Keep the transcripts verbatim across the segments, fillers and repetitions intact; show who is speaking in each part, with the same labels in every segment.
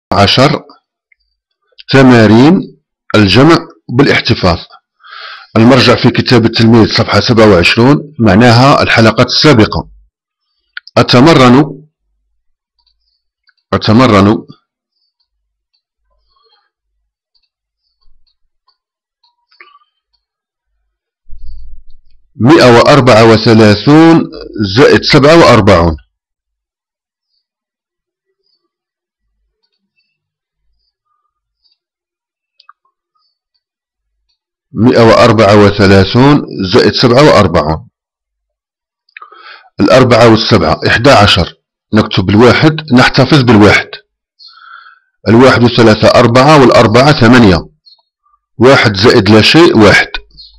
Speaker 1: عشر تمارين الجمع بالاحتفاظ. المرجع في كتاب التلميذ صفحة سبعة وعشرون، معناها الحلقات السابقة. أتمرن أتمرن مئة وأربعة وثلاثون زائد سبعة وأربعون. مئة وأربعة وثلاثون زائد سبعة وأربعون. الأربعة والسبعة إحدى عشر، نكتب الواحد، نحتفظ بالواحد. الواحد والثلاثة أربعة، والأربعة ثمانية. واحد زائد لا شيء واحد.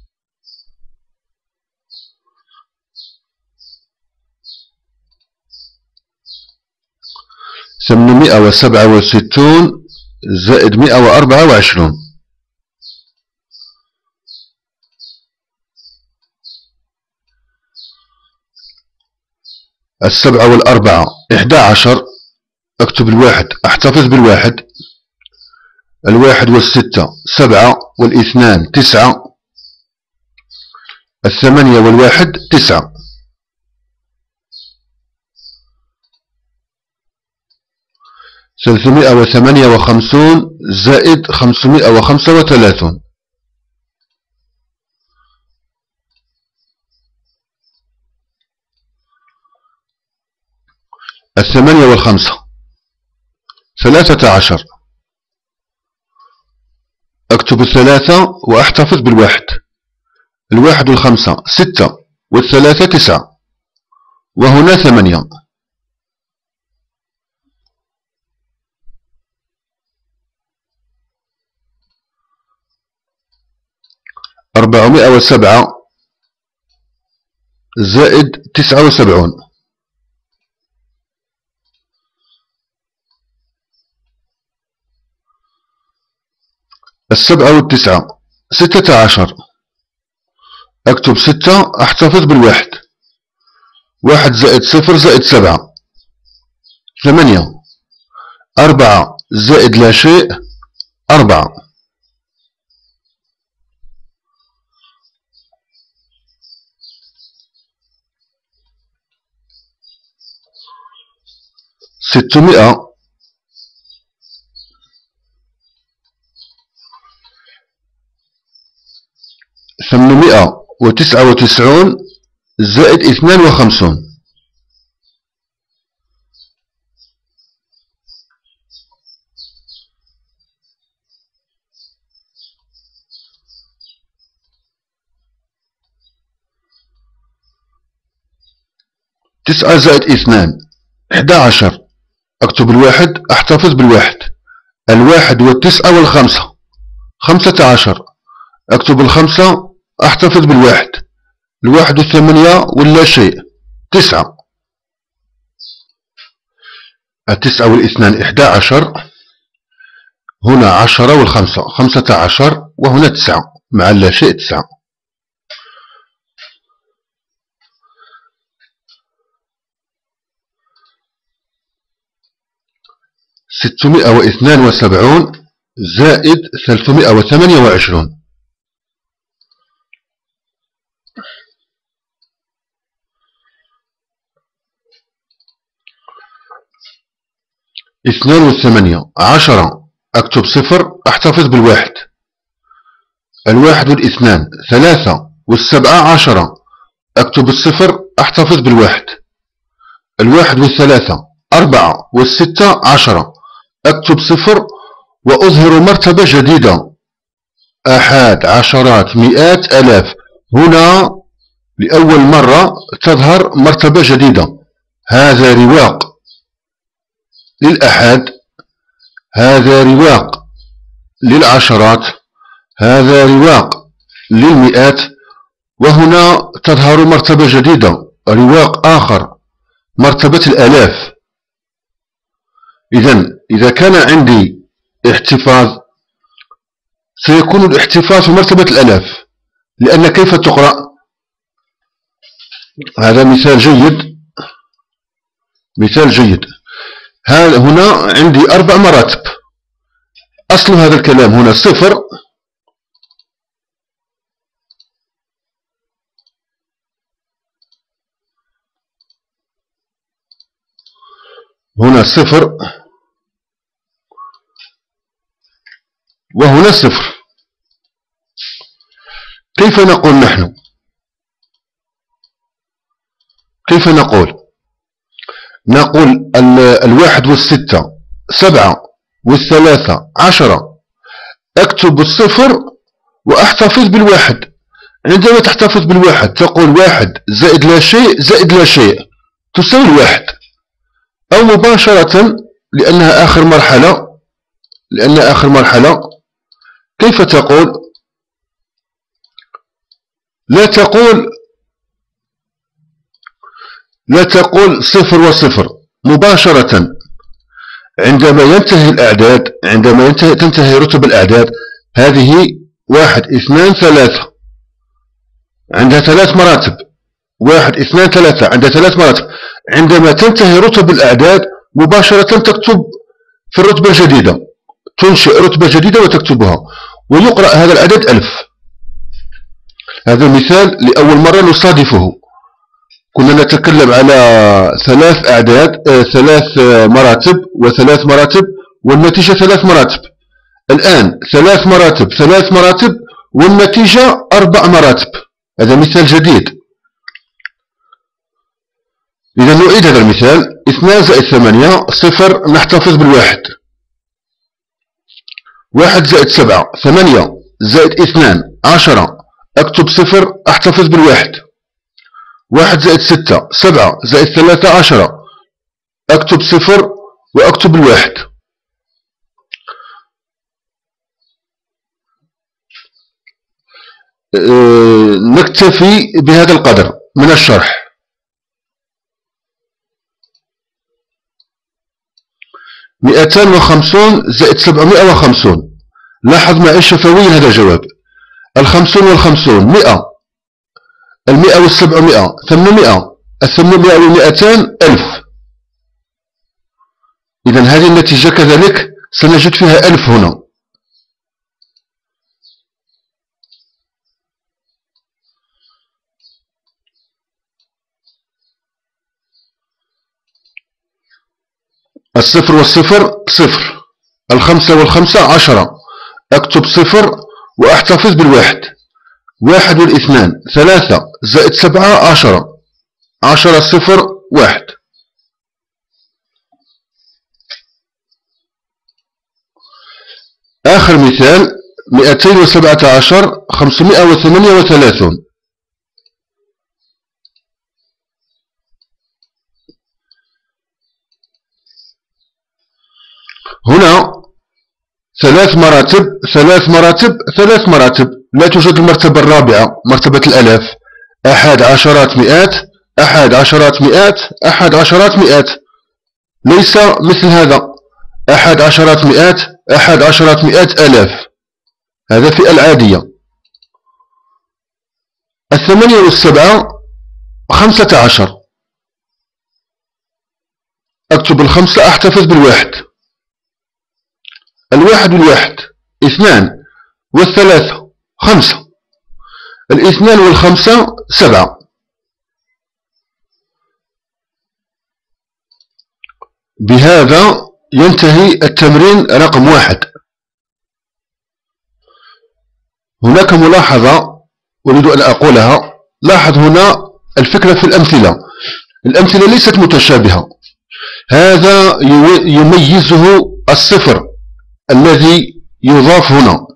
Speaker 1: ثمانمئة وسبعة وستون زائد مئة وأربعة وعشرون. السبعة والأربعة إحدى عشر، أكتب الواحد، أحتفظ بالواحد. الواحد والستة سبعة، والاثنان تسعة. الثمانية والواحد تسعة. ثلاثمئة وثمانية وخمسون زائد خمسمئة وخمسة وثلاثون. الثمانية والخمسة ثلاثة عشر، أكتب الثلاثة وأحتفظ بالواحد. الواحد والخمسة ستة، والثلاثة تسعة، وهنا ثمانية. أربعمئة وسبعة زائد تسعة وسبعون. السبعة والتسعة ستة عشر، أكتب ستة، أحتفظ بالواحد. واحد زائد صفر زائد سبعة ثمانية. أربعة زائد لا شيء أربعة. ستمئة ثمانمئة وتسعة وتسعون زائد اثنان وخمسون. تسعة زائد اثنان إحدى عشر، أكتب الواحد، أحتفظ بالواحد. الواحد والتسعة والخمسة خمسة عشر، أكتب الخمسة، أحتفظ بالواحد. الواحد والثمانية ولا شيء تسعة. التسعة والاثنان إحدى عشر، هنا عشرة والخمسة خمسة عشر، وهنا تسعة مع لا شيء تسعة. ستمئة واثنان وسبعون زائد ثلاثمئة وثمانية وعشرون. اثنان والثمانية عشرة، أكتب صفر، أحتفظ بالواحد. الواحد والاثنان ثلاثة، والسبعة عشرة، أكتب الصفر، أحتفظ بالواحد. الواحد والثلاثة أربعة، والستة عشرة، أكتب صفر وأظهر مرتبة جديدة. آحاد، عشرات، مئات، آلاف. هنا لأول مرة تظهر مرتبة جديدة. هذا رواق للآحاد، هذا رواق للعشرات، هذا رواق للمئات، وهنا تظهر مرتبة جديدة، رواق آخر، مرتبة الآلاف. إذن إذا كان عندي احتفاظ سيكون الاحتفاظ في مرتبة الآلاف، لأن كيف تقرأ؟ هذا مثال جيد، مثال جيد. هنا عندي أربع مراتب. أصل هذا الكلام هنا صفر، هنا صفر وهنا صفر. كيف نقول نحن؟ كيف نقول؟ نقول الواحد والستة سبعة والثلاثة عشرة، أكتب الصفر وأحتفظ بالواحد. عندما تحتفظ بالواحد تقول واحد زائد لا شيء زائد لا شيء تساوي الواحد، أو مباشرة لأنها آخر مرحلة لأنها آخر مرحلة كيف تقول؟ لا تقول لا تقول صفر وصفر مباشرة. عندما ينتهي الأعداد عندما ينتهي تنتهي رتب الأعداد، هذه واحد اثنان ثلاثة عندها ثلاث مراتب، واحد اثنان ثلاثة عندها ثلاث مراتب. عندما تنتهي رتب الأعداد مباشرة تكتب في الرتبة الجديدة، تنشئ رتبة جديدة وتكتبها، ويقرأ هذا العدد ألف. هذا مثال لأول مرة نصادفه. كنا نتكلم على ثلاث أعداد آه، ثلاث مراتب وثلاث مراتب والنتيجة ثلاث مراتب. الآن ثلاث مراتب ثلاث مراتب والنتيجة أربع مراتب. هذا مثال جديد. إذا نعيد هذا المثال: اثنان زائد ثمانية صفر، نحتفظ بالواحد. واحد زائد سبعة ثمانية زائد اثنان عشرة، أكتب صفر أحتفظ بالواحد. واحد زائد ستة سبعة زائد ثلاثة عشرة، أكتب صفر وأكتب الواحد. أه نكتفي بهذا القدر من الشرح. مئتان وخمسون زائد سبعمائة وخمسون. لاحظ معي شفويا هذا الجواب. الخمسون والخمسون مئة، المئة والسبعمائة ثمانمائة، الثمانمائة والمئتان ألف. إذن هذه النتيجة كذلك سنجد فيها ألف هنا. الصفر والصفر صفر، الخمسة والخمسة عشرة، أكتب صفر وأحتفظ بالواحد. واحد والاثنان ثلاثة زائد سبعة عشرة، عشرة صفر واحد. آخر مثال: مئتين وسبعة عشر خمسمائة وثمانية وثلاثون. هنا ثلاث مراتب ثلاث مراتب ثلاث مراتب، لا توجد المرتبة الرابعة مرتبة الألاف. أحد عشرات مئات، أحد عشرات مئات، أحد عشرات مئات، ليس مثل هذا أحد عشرات مئات، أحد عشرات مئات ألاف، هذا في العادية. الثمانية والسبعة خمسة عشر، أكتب الخمسة أحتفظ بالواحد. الواحد والواحد اثنان، والثلاثة خمسة، الاثنان والخمسة سبعة. بهذا ينتهي التمرين رقم واحد. هناك ملاحظة أريد أن أقولها. لاحظ هنا الفكرة في الأمثلة. الأمثلة ليست متشابهة، هذا يميزه الصفر الذي يضاف هنا.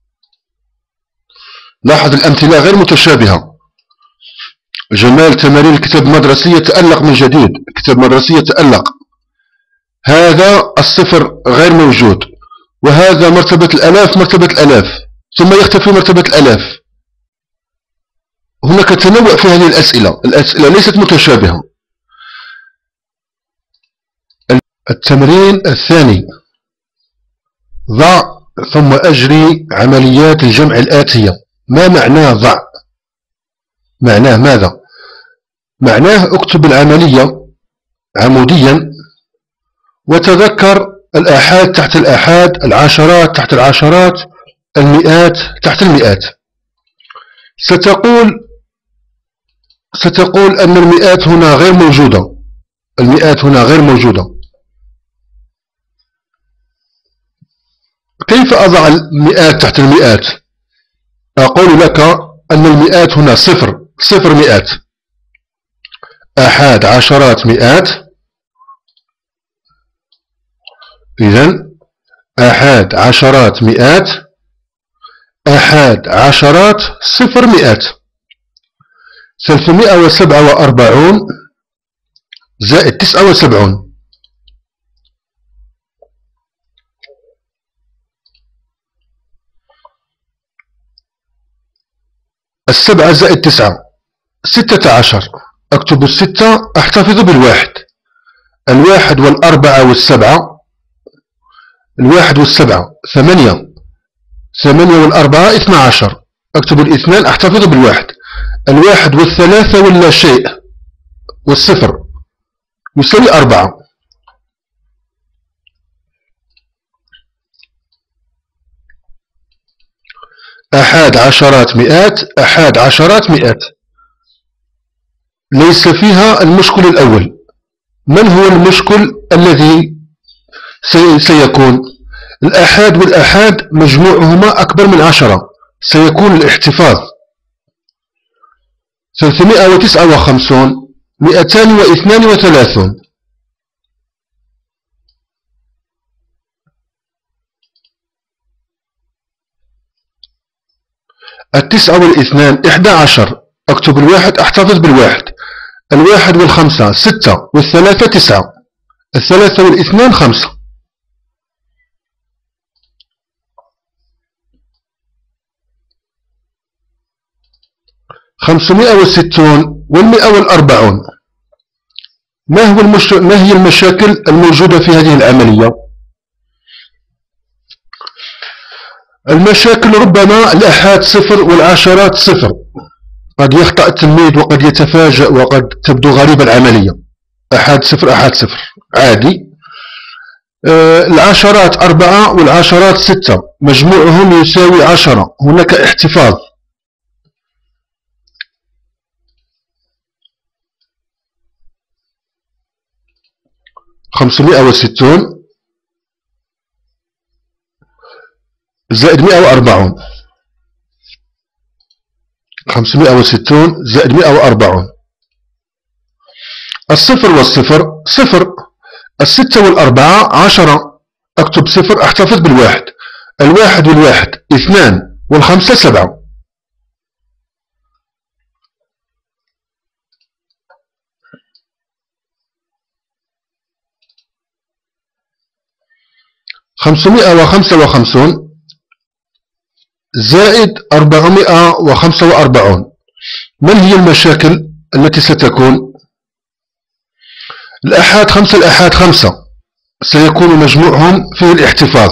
Speaker 1: لاحظ الأمثلة غير متشابهة. جمال تمارين الكتاب المدرسي يتألق من جديد، الكتاب المدرسي يتألق. هذا الصفر غير موجود، وهذا مرتبة الألاف مرتبة الألاف، ثم يختفي مرتبة الألاف. هناك تنوع في هذه الأسئلة، الأسئلة ليست متشابهة. التمرين الثاني: ضع ثم أجري عمليات الجمع الآتية. ما معناه ضع؟ معناه ماذا؟ معناه اكتب العملية عموديا وتذكر الآحاد تحت الآحاد، العشرات تحت العشرات، المئات تحت المئات. ستقول ستقول أن المئات هنا غير موجودة، المئات هنا غير موجودة. كيف أضع المئات تحت المئات؟ أقول لك أن المئات هنا صفر، صفر مئات، آحاد عشرات مئات. إذن آحاد عشرات مئات، آحاد عشرات صفر مئات. ثلاثمائة وسبعة وأربعون زائد تسعة وسبعون، السبعة زائد تسعة ستة عشر. أكتب الستة أحتفظ بالواحد، الواحد والأربعة والسبعة، الواحد والسبعة ثمانية، ثمانية والأربعة اثنى عشر. أكتب الاثنان أحتفظ بالواحد، الواحد والثلاثة ولا شيء والصفر يساوي أربعة. أحاد عشرات مئات، أحاد عشرات مئات، ليس فيها المشكل الأول. من هو المشكل الذي سيكون؟ الأحاد والأحاد مجموعهما أكبر من عشرة، سيكون الاحتفاظ. ثلاثمائة وتسعة وخمسون، مئتان واثنان وثلاثون، التسعة والاثنان إحدى عشر. أكتب الواحد أحتفظ بالواحد، الواحد والخمسة ستة، والثلاثة تسعة، الثلاثة والاثنان خمسة. خمسمائة وستون والمئة والأربعون. ما هو المش... ما هي المشاكل الموجودة في هذه العملية؟ المشاكل ربما الآحاد صفر والعشرات صفر، قد يخطأ التلميذ وقد يتفاجأ وقد تبدو غريبة العملية. أحاد صفر أحاد صفر عادي. آه العشرات أربعة والعشرات ستة، مجموعهم يساوي عشرة، هناك احتفاظ. خمسمائة وستون زائد مئة وأربعون، خمسمائة وستون زائد مئة وأربعون. الصفر والصفر صفر، الستة والأربعة عشرة. أكتب صفر أحتفظ بالواحد، الواحد والواحد اثنان، والخمسة سبعة. خمسمائة وخمسة وخمسون زائد أربعمائة وخمسة وأربعون. من هي المشاكل التي ستكون؟ الآحاد خمسة، الآحاد خمسة، سيكون مجموعهم فيه الاحتفاظ.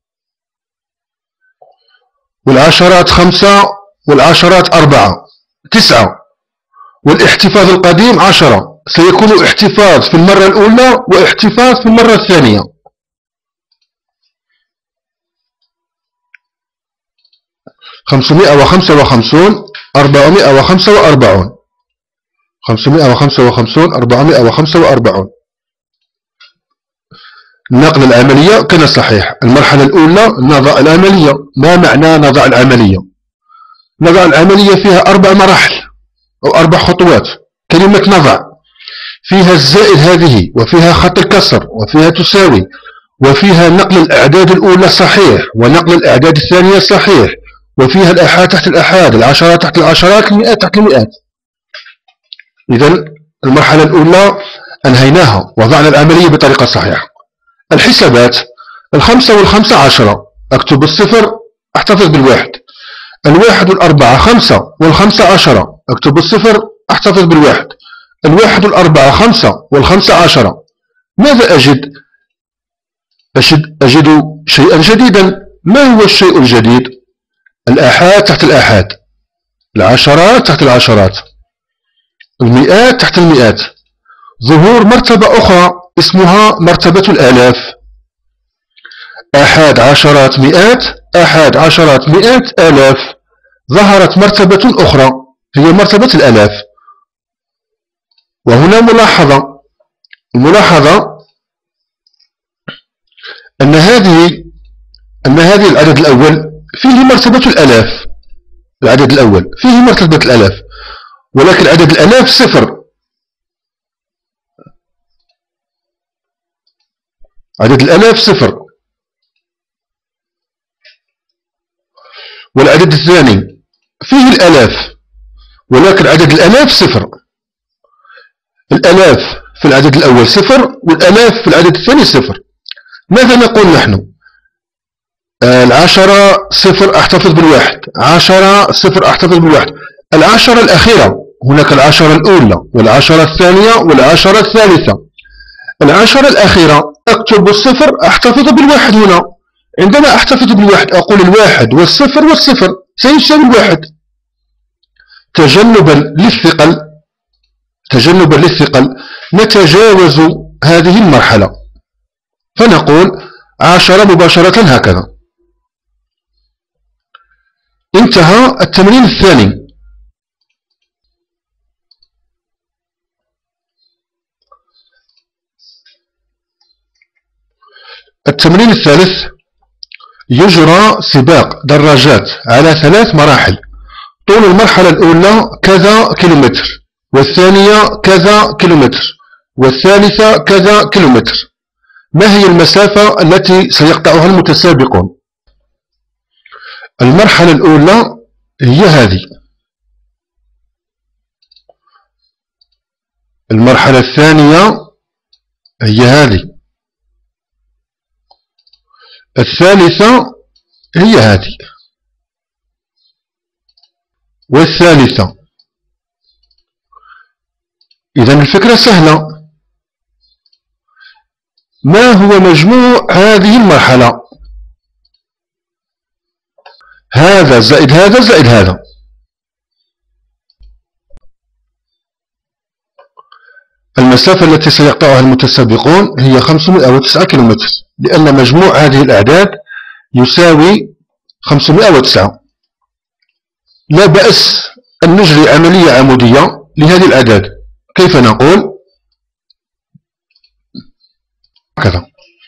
Speaker 1: والعشرات خمسة والعشرات أربعة تسعة، والاحتفاظ القديم عشرة، سيكون احتفاظ في المرة الأولى واحتفاظ في المرة الثانية. خمسمائة وخمسة وخمسون أربعمائة وخمسة وأربعون، خمسمائة وخمسة وخمسون أربعمائة وخمسة وأربعون. نقل العملية كان صحيح. المرحلة الأولى نضع العملية. ما معنى نضع العملية؟ نضع العملية فيها أربع مراحل أو أربع خطوات. كلمة نضع فيها الزائد هذه، وفيها خط الكسر، وفيها تساوي، وفيها نقل الأعداد الأولى صحيح، ونقل الأعداد الثانية صحيح، وفيها الآحاد تحت الآحاد، العشرات تحت العشرات، المئات تحت المئات. إذن المرحلة الأولى أنهيناها، وضعنا العملية بطريقة صحيحة. الحسابات، الخمسة والخمسة عشرة، أكتب الصفر أحتفظ بالواحد، الواحد والأربعة خمسة، والخمسة عشرة، أكتب الصفر أحتفظ بالواحد، الواحد والأربعة خمسة، والخمسة عشرة. ماذا أجد؟ أجد, أجد شيئا جديدا. ما هو الشيء الجديد؟ الآحاد تحت الآحاد، العشرات تحت العشرات، المئات تحت المئات. ظهور مرتبة أخرى اسمها مرتبة الآلاف. أحد عشرات مئات، أحد عشرات مئات آلاف. ظهرت مرتبة أخرى هي مرتبة الآلاف. وهنا ملاحظة، الملاحظة أن هذه أن هذه العدد الأول فيه مرتبة الآلاف، العدد الأول فيه مرتبة الآلاف، ولكن عدد الآلاف صفر. عدد الآلاف صفر. والعدد الثاني فيه الآلاف، ولكن عدد الآلاف صفر. الآلاف في العدد الأول صفر، والآلاف في العدد الثاني صفر. ماذا نقول نحن؟ العشرة صفر أحتفظ بالواحد، عشرة صفر أحتفظ بالواحد. العشرة الأخيرة، هناك العشرة الأولى والعشرة الثانية والعشرة الثالثة. العشرة الأخيرة أكتب الصفر أحتفظ بالواحد. هنا عندما أحتفظ بالواحد أقول الواحد والصفر والصفر سيساوي الواحد. تجنبا للثقل تجنبا للثقل نتجاوز هذه المرحلة، فنقول عشرة مباشرة هكذا. انتهى التمرين الثاني. التمرين الثالث: يجرى سباق دراجات على ثلاث مراحل. طول المرحلة الأولى كذا كيلومتر، والثانية كذا كيلومتر، والثالثة كذا كيلومتر. ما هي المسافة التي سيقطعها المتسابقون؟ المرحلة الأولى هي هذه. المرحلة الثانية هي هذه. الثالثة هي هذه. والثالثة. إذن الفكرة سهلة. ما هو مجموع هذه المرحلة؟ هذا زائد هذا زائد هذا. المسافة التي سيقطعها المتسابقون هي خمسمائة وتسعة كيلومتر، لأن مجموع هذه الأعداد يساوي خمسمائة وتسعة. لا بأس أن نجري عملية عمودية لهذه الأعداد. كيف نقول؟ هكذا.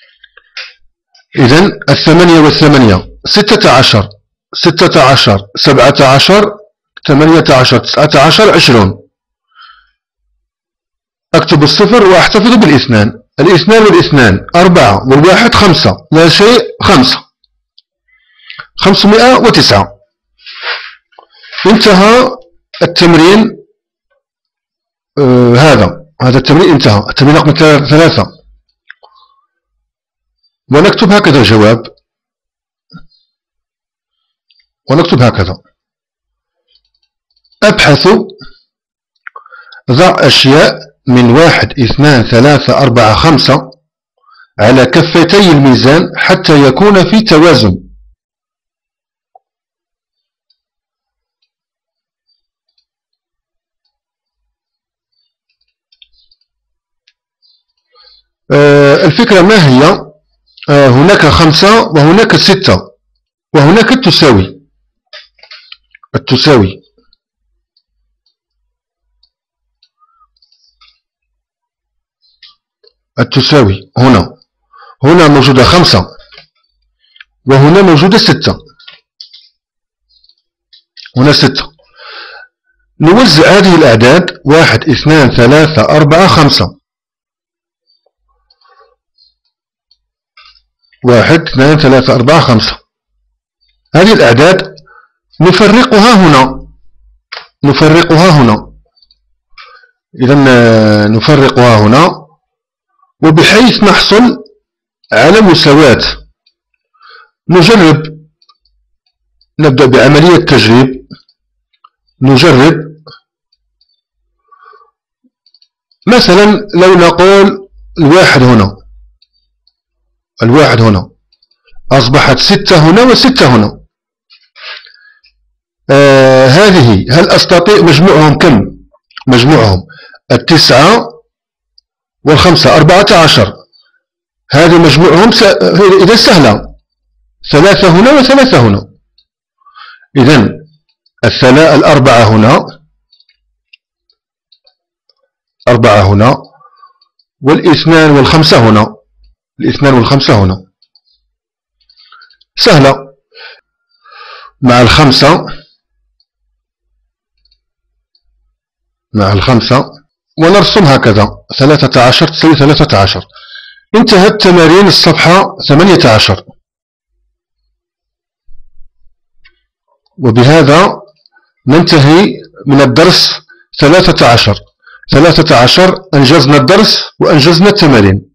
Speaker 1: إذن الثمانية والثمانية ستة عشر، ستة عشر، سبعة عشر، ثمانية عشر، تسعة عشر، عشرون. أكتب الصفر وأحتفظ بالاثنان. الاثنان والاثنان أربعة، والواحد خمسة، لا شيء خمسة. خمسمائة وتسعة. انتهى التمرين. آه هذا هذا التمرين انتهى. التمرين رقم ثلاثة. ونكتب هكذا الجواب، ونكتب هكذا: أبحث، ضع أشياء من واحد اثنان ثلاثة أربعة خمسة على كفتي الميزان حتى يكون في توازن. آه الفكرة ما هي؟ آه هناك خمسة وهناك ستة وهناك التساوي. التساوي التساوي هنا هنا موجودة خمسة، وهنا موجودة ستة. هنا ستة. نوزع هذه الأعداد: واحد اثنان ثلاثة أربعة خمسة. واحد اثنان ثلاثة أربعة خمسة. هذه الأعداد نفرقها هنا، نفرقها هنا. إذن نفرقها هنا، وبحيث نحصل على مساواة. نجرب، نبدأ بعملية تجريب. نجرب مثلا لو نقول الواحد هنا، الواحد هنا أصبحت ستة هنا وستة هنا. آه هذه هل أستطيع مجموعهم كم؟ مجموعهم التسعة والخمسة أربعة عشر. هذه مجموعهم س... إذا سهلة. ثلاثة هنا وثلاثة هنا. إذن الأربعة هنا، أربعة هنا، والاثنان والخمسة هنا، الاثنان والخمسة هنا. سهلة. مع الخمسة، مع الخمسة، ونرسم هكذا ثلاثة عشر تساوي ثلاثة عشر. انتهت تمارين الصفحة ثمانية عشر. وبهذا ننتهي من الدرس ثلاثة عشر. ثلاثة عشر أنجزنا الدرس وأنجزنا التمارين.